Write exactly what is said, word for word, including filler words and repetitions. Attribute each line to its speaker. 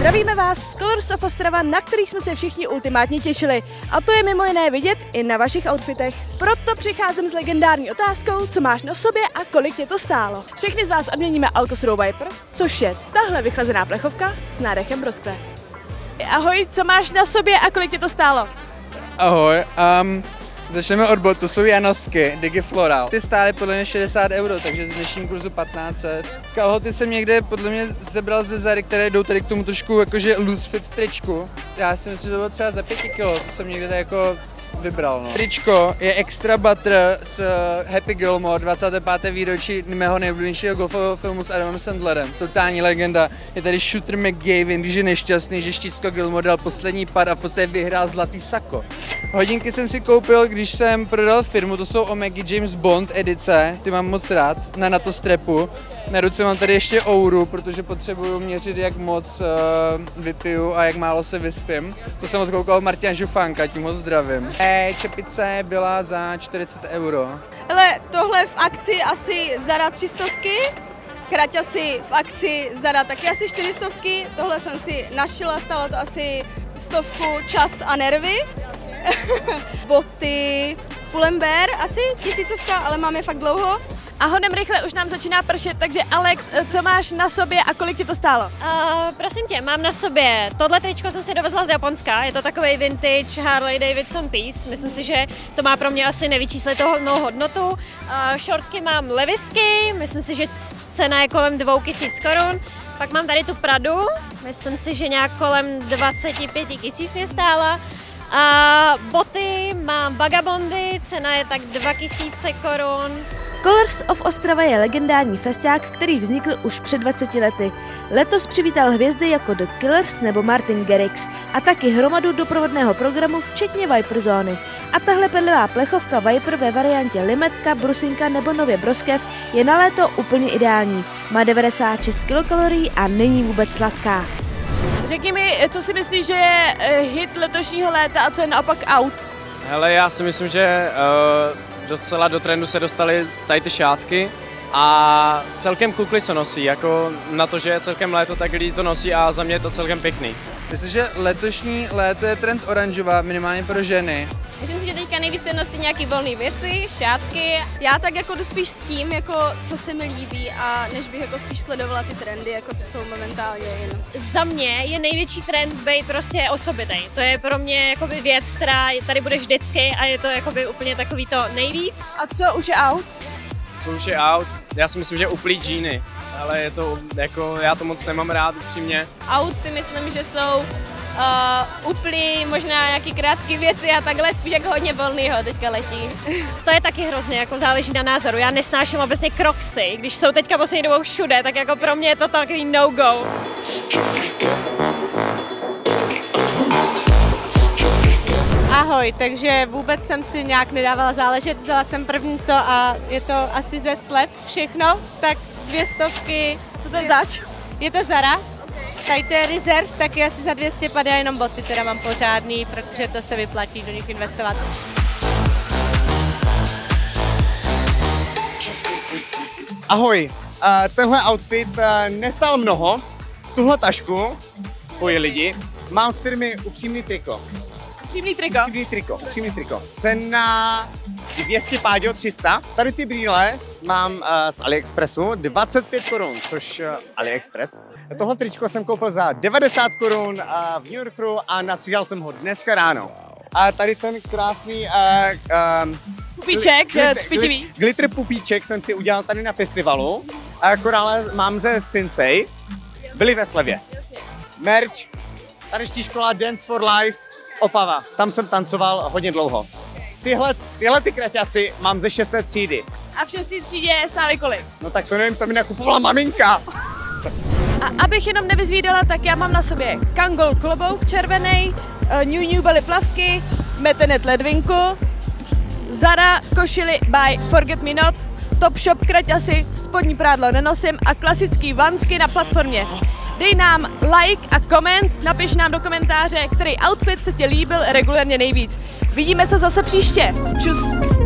Speaker 1: Zdravíme vás z Colors of Ostrava, na kterých jsme se všichni ultimátně těšili. A to je mimo jiné vidět i na vašich outfitech. Proto přicházím s legendární otázkou, co máš na sobě a kolik tě to stálo. Všechny z vás odměníme Alcosudou Viper, což je tahle vychlazená plechovka s nádechem broskve. Ahoj, co máš na sobě a kolik tě to stálo?
Speaker 2: Ahoj, um, začneme od bot, to jsou Janosky, Digifloral. Ty stály podle mě šedesát euro, takže z dnešním kurzu patnáct set. Kalhoty jsem někde podle mě zebral ze Zary, které jdou tady k tomu trošku jakože loose fit tričku. Já si myslím, že to bylo třeba za pět kilo, to jsem někde tak jako vybral. No. Tričko je Extra Butter z Happy Gilmore, dvacáté páté výročí mého nejoblíbenějšího golfového filmu s Adamem Sandlerem. Totální legenda. Je tady Shooter McGavin, když je nešťastný, že Štícko Gilmore dal poslední pad a v podstatě vyhrál zlatý sako. Hodinky jsem si koupil, když jsem prodal firmu, to jsou Omega James Bond edice, ty mám moc rád, na NATO strapu. Na ruce mám tady ještě Ouru, protože potřebuju měřit, jak moc uh, vypiju a jak málo se vyspím. To jsem odkoukal Martina Žufánka, tím moc zdravím. E, čepice byla za čtyřicet euro.
Speaker 3: Hele, tohle v akci asi Zara tři stovky, kraťasy v akci Zara taky asi čtyři stovky, tohle jsem si našila, stálo to asi stovku, čas a nervy. Boty, Pull&Bear, asi tisícovka, ale mám je fakt dlouho.
Speaker 1: A hodem rychle už nám začíná pršet, takže Alex, co máš na sobě a kolik ti to stálo?
Speaker 4: Uh, prosím tě, mám na sobě, tohle tričko jsem si dovezla z Japonska, je to takový vintage Harley Davidson piece, myslím si, že to má pro mě asi nevyčíslitelnou hodnotu. Uh, šortky mám Levisky, myslím si, že cena je kolem dvou tisíc korun. Pak mám tady tu Pradu, myslím si, že nějak kolem dvacet pět tisíc mě stála. A boty mám Vagabondy, cena je tak dva tisíce korun.
Speaker 1: Colors of Ostrava je legendární festiák, který vznikl už před dvaceti lety. Letos přivítal hvězdy jako The Killers nebo Martin Garrix a taky hromadu doprovodného programu včetně Viper zóny. A tahle perlivá plechovka Viper ve variantě limetka, brusinka nebo nově broskev je na léto úplně ideální. Má devadesát šest kilokalorií a není vůbec sladká. Řekni mi, co si myslíš, že je hit letošního léta a co je naopak out?
Speaker 5: Hele, já si myslím, že uh, docela do trendu se dostaly tady ty šátky a celkem kukly se nosí, jako na to, že je celkem léto, tak lidi to nosí a za mě je to celkem pěkný.
Speaker 2: Myslím, že letošní léto je trend oranžová, minimálně pro ženy.
Speaker 3: Myslím si, že teďka nejvíc se nosí nějaký volné věci, šátky. Já tak jako jdu spíš s tím, jako co se mi líbí a než bych jako spíš sledovala ty trendy, jako co jsou momentálně jen.
Speaker 4: Za mě je největší trend být prostě osobitej. To je pro mě jakoby věc, která tady bude vždycky a je to jakoby úplně takový to nejvíc.
Speaker 1: A co už je out?
Speaker 5: Co už je out? Já si myslím, že uplý džíny, ale je to jako, já to moc nemám rád upřímně.
Speaker 3: Out si myslím, že jsou uh, uplý, možná nějaký krátké věci a takhle spíš jako hodně volnýho teďka letí.
Speaker 4: To je taky hrozně, jako záleží na názoru. Já nesnáším obecně Crocsy, když jsou teďka poslední dobou všude, tak jako pro mě je to takový no-go.
Speaker 6: Ahoj, takže vůbec jsem si nějak nedávala záležet, vzala jsem první co a je to asi ze slev všechno, tak dvě stovky.
Speaker 1: Co to je zač?
Speaker 6: Je to Zara, okay. Tady to je Reserve, taky asi za dvě stě padá, jenom boty teda mám pořádný, protože to se vyplatí do nich investovat.
Speaker 7: Ahoj, uh, tenhle outfit uh, nestál mnoho, tuhle tašku, poji lidi, mám z firmy Upřímný triko.
Speaker 1: Upřímný triko?
Speaker 7: Upřímný triko, upřímný triko. Cena dvě stě pádio tři sta. Tady ty brýle mám uh, z AliExpressu, dvacet pět korun, což uh, AliExpress. Tohle tričko jsem koupil za devadesát korun uh, v New Yorku a nastřídal jsem ho dneska ráno. A tady ten krásný uh, um,
Speaker 1: pupíček, třpitivý.
Speaker 7: Glitter pupíček jsem si udělal tady na festivalu. A korále mám ze Sinsei. Byli ve slevě. Merch, tady škola Dance for Life, Opava. Tam jsem tancoval hodně dlouho. Tyhle, tyhle ty kraťasy mám ze šesté třídy.
Speaker 1: A v šesté třídě stály kolik?
Speaker 7: No tak to nevím, to mi nakupovala maminka.
Speaker 1: A abych jenom nevyzvídala, tak já mám na sobě Kangol klobouk červený, New New Belly plavky, Metenet ledvinku, Zara košily by Forget Me Not, Topshop kraťasy, spodní prádlo nenosím a klasický vansky na platformě. Dej nám like a koment, napiš nám do komentáře, který outfit se ti líbil regulérně nejvíc. Vidíme se zase příště. Čus!